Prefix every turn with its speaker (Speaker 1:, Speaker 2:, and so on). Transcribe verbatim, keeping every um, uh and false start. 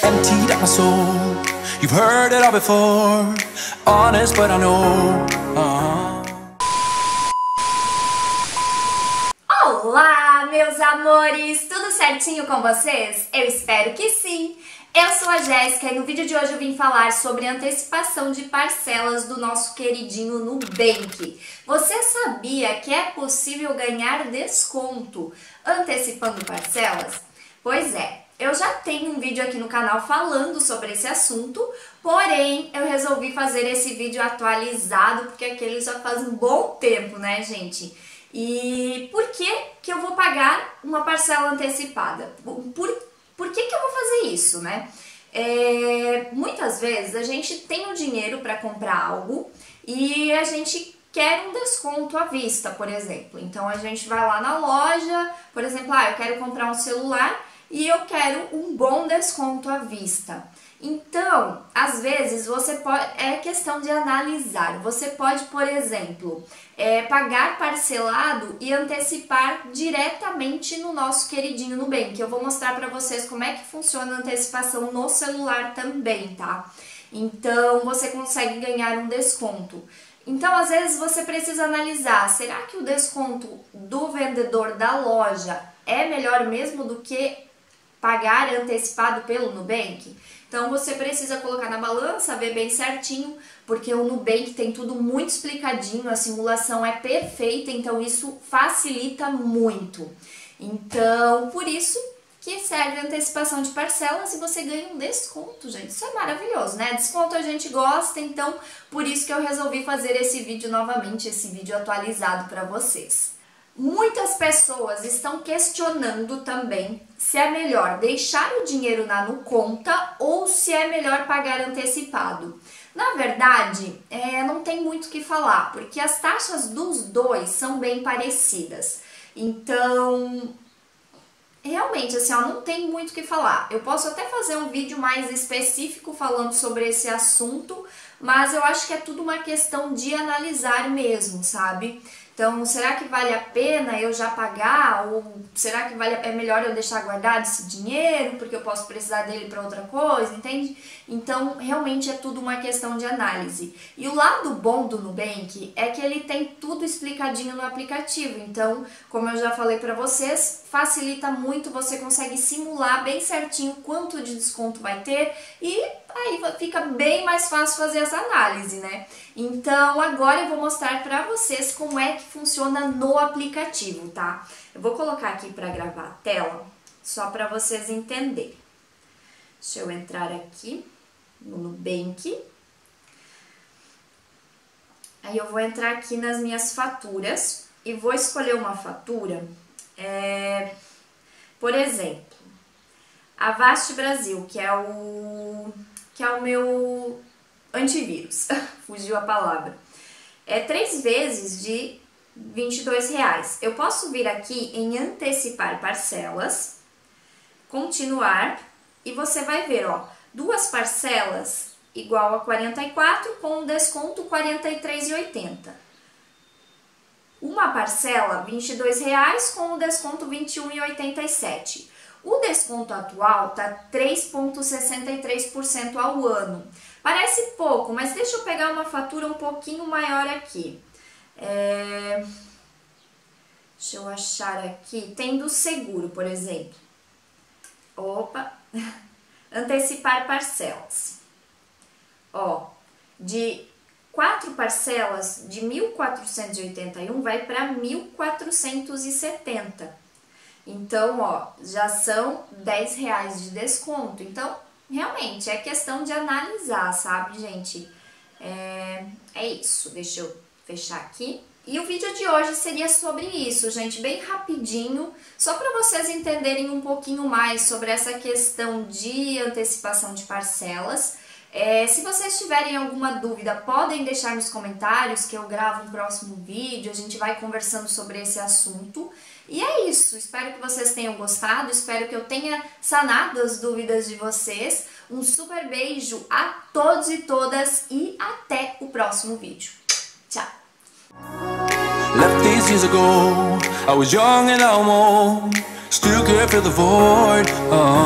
Speaker 1: emptied out my soul. You've heard it all before, honest but I know. uh-huh.
Speaker 2: Olá, meus amores! Tudo certinho com vocês? Eu espero que sim! Eu sou a Jéssica e no vídeo de hoje eu vim falar sobre antecipação de parcelas do nosso queridinho Nubank. Você sabia que é possível ganhar desconto antecipando parcelas? Pois é, eu já tenho um vídeo aqui no canal falando sobre esse assunto, porém eu resolvi fazer esse vídeo atualizado porque aquele já faz um bom tempo, né, gente? E por que que eu vou pagar uma parcela antecipada? Por Por que que eu vou fazer isso, né? É, muitas vezes a gente tem o dinheiro para comprar algo e a gente quer um desconto à vista, por exemplo. Então a gente vai lá na loja, por exemplo, ah, eu quero comprar um celular e eu quero um bom desconto à vista. Então, às vezes, você pode, é questão de analisar. Você pode, por exemplo, é, pagar parcelado e antecipar diretamente no nosso queridinho Nubank. Eu vou mostrar para vocês como é que funciona a antecipação no celular também, tá? Então, você consegue ganhar um desconto. Então, às vezes, você precisa analisar, será que o desconto do vendedor da loja é melhor mesmo do que pagar antecipado pelo Nubank? Então você precisa colocar na balança, ver bem certinho, porque o Nubank tem tudo muito explicadinho, a simulação é perfeita, então isso facilita muito. Então, por isso que serve a antecipação de parcelas e você ganha um desconto, gente. Isso é maravilhoso, né? Desconto a gente gosta, então por isso que eu resolvi fazer esse vídeo novamente, esse vídeo atualizado para vocês. Muitas pessoas estão questionando também se é melhor deixar o dinheiro na no conta ou se é melhor pagar antecipado. Na verdade, é, não tem muito o que falar, porque as taxas dos dois são bem parecidas. Então, realmente, assim, ó, não tem muito o que falar. Eu posso até fazer um vídeo mais específico falando sobre esse assunto, mas eu acho que é tudo uma questão de analisar mesmo, sabe? Então, será que vale a pena eu já pagar? Ou será que vale, é melhor eu deixar guardado esse dinheiro porque eu posso precisar dele para outra coisa, entende? Então, realmente é tudo uma questão de análise. E o lado bom do Nubank é que ele tem tudo explicadinho no aplicativo. Então, como eu já falei para vocês, facilita muito, você consegue simular bem certinho quanto de desconto vai ter e aí fica bem mais fácil fazer essa análise, né? Então, agora eu vou mostrar para vocês como é que funciona no aplicativo, tá? Eu vou colocar aqui para gravar a tela, só para vocês entenderem. Deixa eu entrar aqui no Nubank. Aí eu vou entrar aqui nas minhas faturas e vou escolher uma fatura, é, por exemplo, Avast Brasil, que é o... que é o meu antivírus, fugiu a palavra. É três vezes de vinte e dois reais. Eu posso vir aqui em antecipar parcelas, continuar, e você vai ver, ó, duas parcelas igual a quarenta e quatro, com desconto quarenta e três reais e oitenta centavos. Uma parcela, vinte e dois reais, com o desconto vinte e um reais e oitenta e sete centavos. O desconto atual tá três vírgula sessenta e três por cento ao ano. Parece pouco, mas deixa eu pegar uma fatura um pouquinho maior aqui. É... Deixa eu achar aqui. Tem do seguro, por exemplo. Opa! Antecipar parcelas. Ó, de quatro parcelas de mil quatrocentos e oitenta e um vai para mil quatrocentos e setenta. Então, ó, já são dez reais de desconto. Então, realmente, é questão de analisar, sabe, gente? É, é isso. Deixa eu fechar aqui. E o vídeo de hoje seria sobre isso, gente, bem rapidinho, só para vocês entenderem um pouquinho mais sobre essa questão de antecipação de parcelas. É, se vocês tiverem alguma dúvida, podem deixar nos comentários que eu gravo um próximo vídeo, a gente vai conversando sobre esse assunto. E é isso, espero que vocês tenham gostado, espero que eu tenha sanado as dúvidas de vocês. Um super beijo a todos e todas e até o próximo vídeo. Tchau!
Speaker 1: Left these years ago, I was young and I'm old, still care for the void. uh -huh.